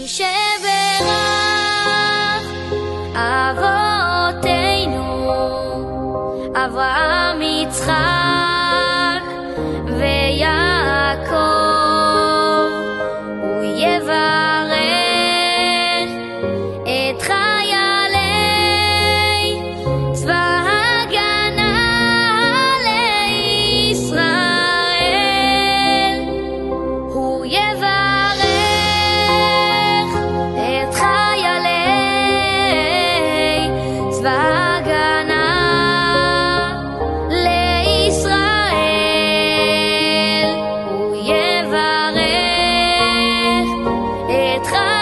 שברך אבותינו אברהם יצחק ויעקב הוא יברך את חיילי צבא הגנה לישראל הוא יברך את חיילי צבא הגנה לישראל הוא יברך את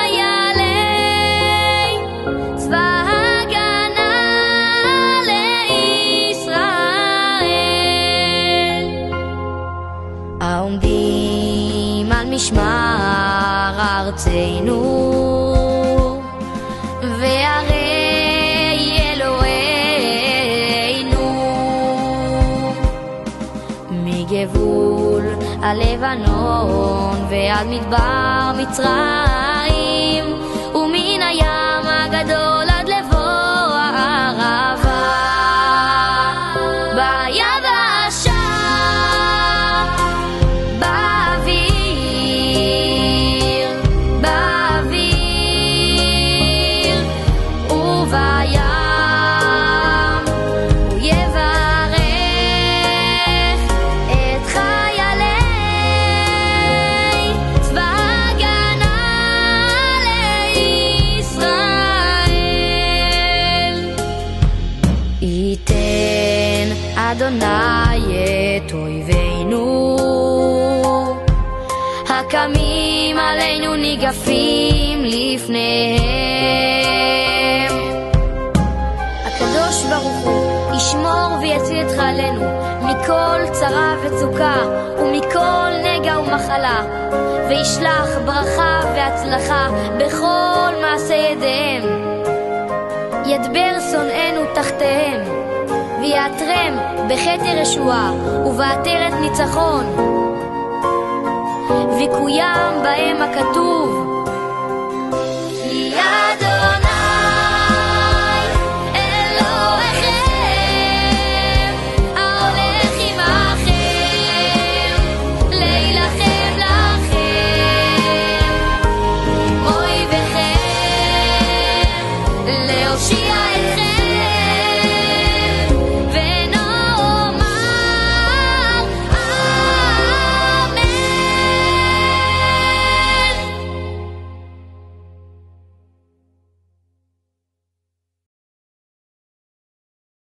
חיילי צבא הגנה לישראל העומדים על משמר ארצנו וערי אלוהינו מגבול הלבנון ועד מדבר מצרים ומן הים הגדול עד לבוא הערבה ביבשה באוויר ובים הוא יברך את חיילי צבא הגנה לישראל ייתן אדוני את אויבינו הקמים עלינו ניגפים לפניהם הקדוש ברוך הוא ישמור ויציל את חיילינו מכל צרה וצוקה ומכל נגע ומחלה וישלח ברכה והצלחה בכל מעשה ידיהם ידבר שונאינו תחתיהם ויעטרם בכתר ישועה ובעטרת ניצחון ויקוים בהם הכתוב כי